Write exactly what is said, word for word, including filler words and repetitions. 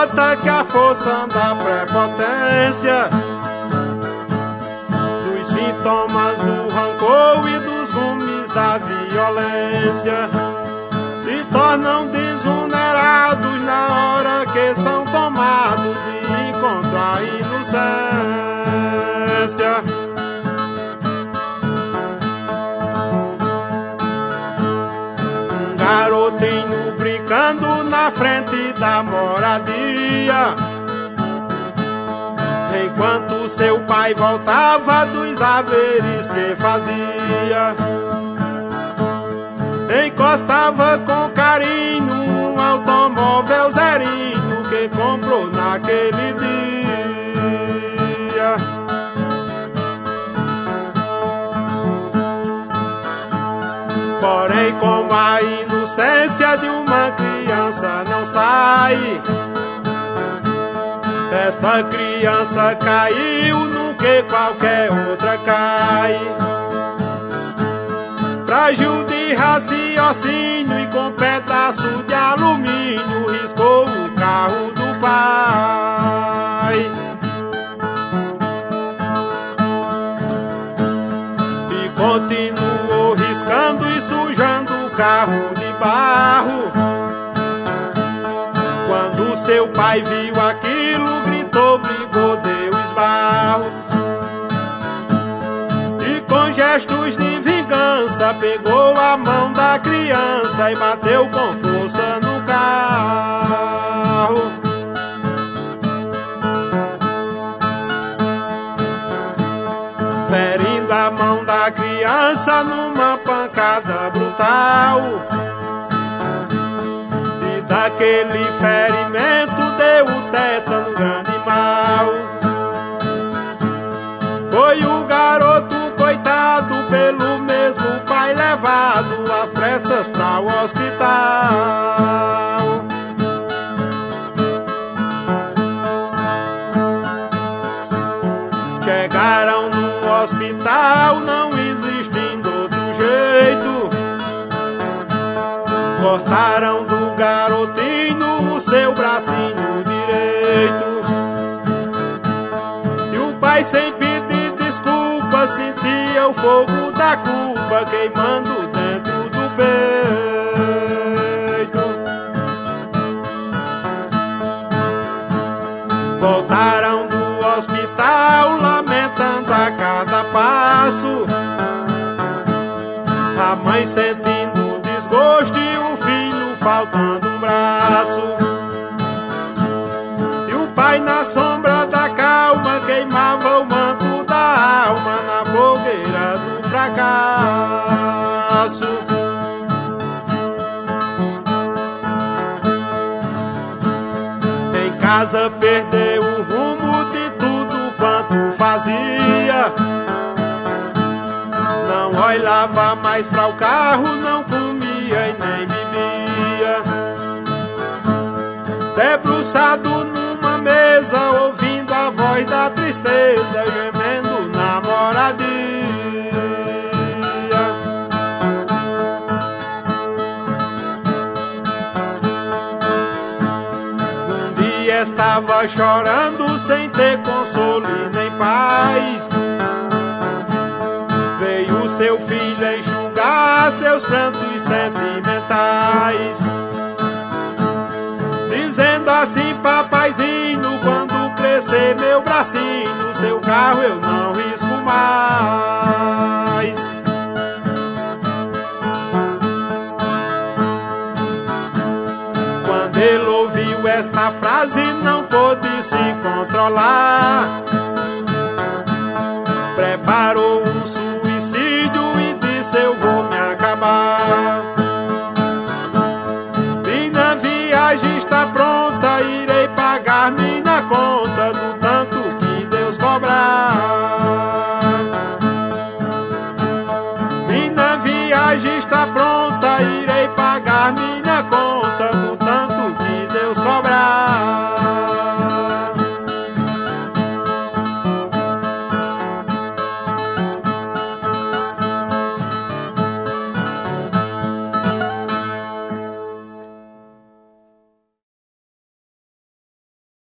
nota que a força da prepotência, dos sintomas do rancor e dos gumes da violência, se tornam desonerados na hora que são tomados de encontro à inocência. Um garotinho brincando na frente da moradia, enquanto seu pai voltava dos haveres que fazia, encostava com carinho um automóvel zerinho que comprou naquele dia. Porém, como a inocência de uma criança não sai, esta criança caiu no que qualquer outra cai. Frágil de raciocínio e com pedaço de alumínio, riscou o carro do pai. E continuou riscando e sujando o carro de barro. Quando seu pai viu aquilo, gritou, brigou, deu esbarro. E com gestos de vingança pegou a mão da criança e bateu com força no carro. Ferindo a mão da criança numa pancada brutal. E daquele ferimento deu o tétano grande mal. Foi o garoto coitado pelo mesmo pai levado às pressas para o hospital. Chegaram no hospital, não existindo outro jeito, cortaram do garotinho o seu bracinho direito. E o pai, sem pedir desculpa, sentia o fogo da culpa queimando dentro do peito. Voltaram do hospital lamentando a cada passo, a mãe sentindo desgosto e o filho faltando um braço. E o pai, na sombra da calma, queimava o manto da alma na fogueira do fracasso. Em casa perdeu o rumo de tudo quanto fazia, não olhava mais para o carro, não comia e nem bebia. Debruçado numa mesa, ouvindo a voz da tristeza, gemendo na moradia. Um dia estava chorando sem ter consolo e nem paz. Veio seu filho enxugar seus prantos sentimentais, dizendo assim: papaizinho, quando crescer meu bracinho, seu carro eu não risco mais. Quando ele ouviu esta frase, não pôde se controlar, preparou um suicídio e disse: eu vou me acabar. Minha viagem está pronta, irei pagar minha conta do tanto que Deus cobrar. Minha viagem está pronta, irei pagar minha